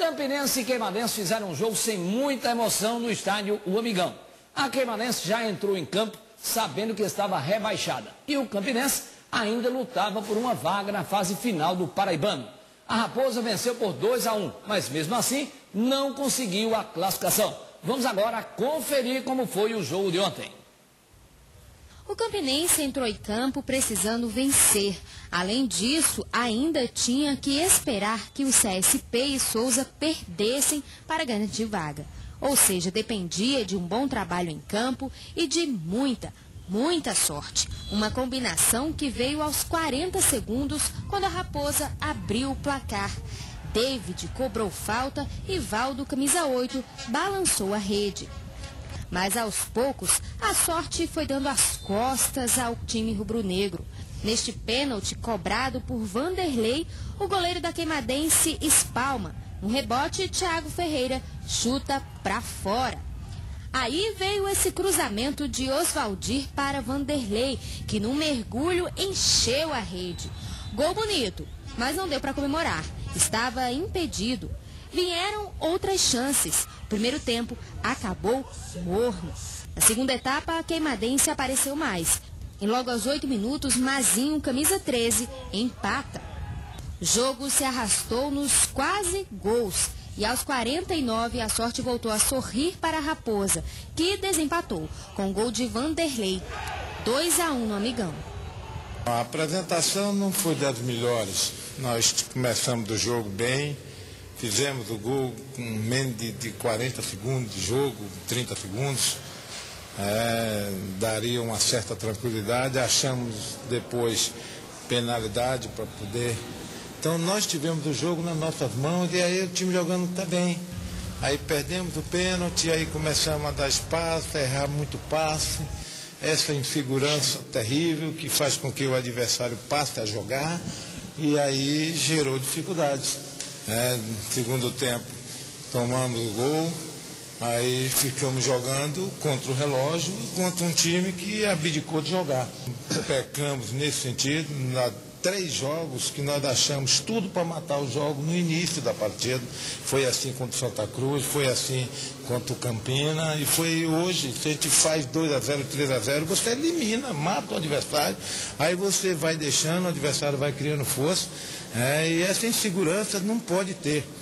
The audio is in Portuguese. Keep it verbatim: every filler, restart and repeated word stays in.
Campinense e Queimadense fizeram um jogo sem muita emoção no estádio O Amigão. A Queimadense já entrou em campo sabendo que estava rebaixada. E o Campinense ainda lutava por uma vaga na fase final do Paraibano. A Raposa venceu por dois a um, mas mesmo assim não conseguiu a classificação. Vamos agora conferir como foi o jogo de ontem. O Campinense entrou em campo precisando vencer. Além disso, ainda tinha que esperar que o C S P e Souza perdessem para garantir vaga. Ou seja, dependia de um bom trabalho em campo e de muita, muita sorte. Uma combinação que veio aos quarenta segundos quando a Raposa abriu o placar. David cobrou falta e Valdo, camisa oito, balançou a rede. Mas aos poucos, a sorte foi dando as costas ao time rubro-negro. Neste pênalti cobrado por Vanderlei, o goleiro da Queimadense espalma. No rebote, Thiago Ferreira chuta para fora. Aí veio esse cruzamento de Osvaldir para Vanderlei, que num mergulho encheu a rede. Gol bonito, mas não deu para comemorar. Estava impedido. Vieram outras chances. O primeiro tempo acabou morno. Na segunda etapa, a Queimadense apareceu mais. E logo aos oito minutos, Mazinho, camisa treze, empata. O jogo se arrastou nos quase gols. E aos quarenta e nove, a sorte voltou a sorrir para a Raposa, que desempatou com o gol de Vanderlei. dois a um no Amigão. A apresentação não foi das melhores. Nós começamos do jogo bem. Fizemos o gol com menos de, de quarenta segundos de jogo, trinta segundos. É, daria uma certa tranquilidade. Achamos depois penalidade para poder. Então nós tivemos o jogo nas nossas mãos e aí o time jogando também. Aí perdemos o pênalti, aí começamos a dar espaço, a errar muito passe. Essa insegurança terrível que faz com que o adversário passe a jogar e aí gerou dificuldades. É, no segundo tempo tomamos o gol, aí ficamos jogando contra o relógio, contra um time que abdicou de jogar. Pecamos nesse sentido, na três jogos que nós achamos tudo para matar o jogo no início da partida. Foi assim contra o Santa Cruz, foi assim contra o Campina e foi hoje. Se a gente faz dois a zero, três a zero, você elimina, mata o adversário, aí você vai deixando, o adversário vai criando força. É, e essa insegurança não pode ter.